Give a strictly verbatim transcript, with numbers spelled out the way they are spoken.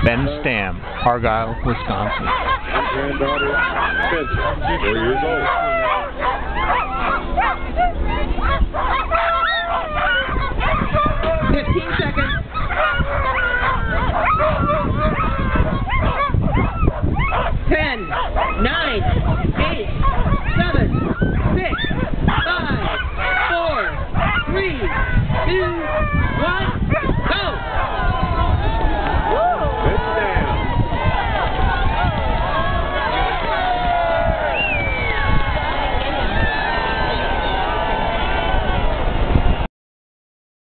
Ben Stamm, Argyle, Wisconsin. Granddaughter, Spencer, four years old.